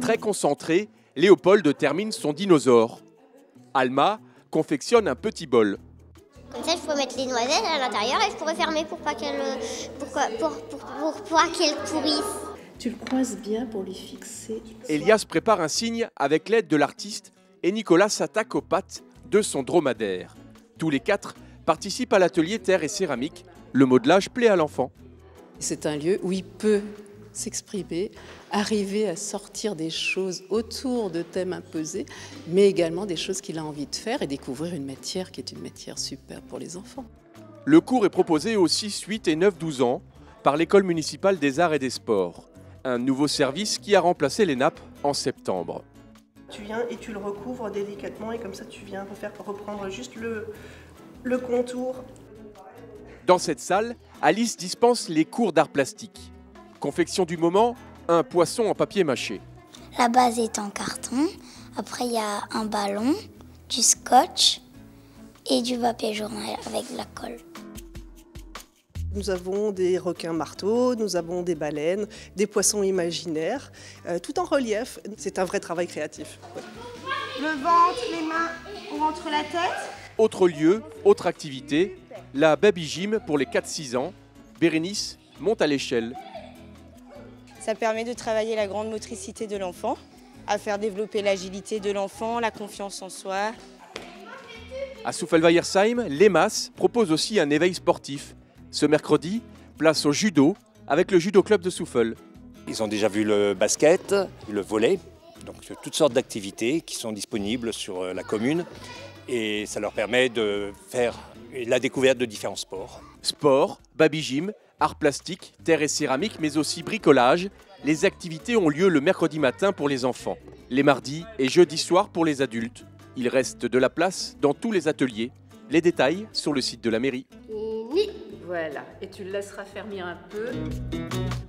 Très concentré, Léopold termine son dinosaure. Alma confectionne un petit bol. Comme ça, je pourrais mettre les noisettes à l'intérieur et je pourrais fermer pour pas qu'elles pourrissent. Tu le croises bien pour lui fixer. Elias prépare un signe avec l'aide de l'artiste et Nicolas s'attaque aux pattes de son dromadaire. Tous les quatre participent à l'atelier terre et céramique. Le modelage plaît à l'enfant. C'est un lieu où il peut s'exprimer, arriver à sortir des choses autour de thèmes imposés, mais également des choses qu'il a envie de faire et découvrir une matière qui est une matière super pour les enfants. Le cours est proposé aux 6, 8 et 9-12 ans par l'École municipale des arts et des sports. Un nouveau service qui a remplacé les nappes en septembre. Tu viens et tu le recouvres délicatement et comme ça tu viens reprendre juste le contour. Dans cette salle, Alice dispense les cours d'art plastique. Confection du moment, un poisson en papier mâché. La base est en carton. Après, il y a un ballon, du scotch et du papier journal avec de la colle. Nous avons des requins marteaux, nous avons des baleines, des poissons imaginaires, tout en relief. C'est un vrai travail créatif. Le ventre, les mains, on rentre la tête. Autre lieu, autre activité, la baby gym pour les 4-6 ans. Bérénice monte à l'échelle. Ça permet de travailler la grande motricité de l'enfant, à faire développer l'agilité de l'enfant, la confiance en soi. À Souffelweyersheim, l'EMAS propose aussi un éveil sportif. Ce mercredi, place au judo avec le judo club de Souffel. Ils ont déjà vu le basket, le volley, donc toutes sortes d'activités qui sont disponibles sur la commune et ça leur permet de faire la découverte de différents sports. Sport, baby gym, art plastique, terre et céramique, mais aussi bricolage. Les activités ont lieu le mercredi matin pour les enfants, les mardis et jeudis soirs pour les adultes. Il reste de la place dans tous les ateliers. Les détails sur le site de la mairie. Voilà, et tu le laisseras fermer un peu.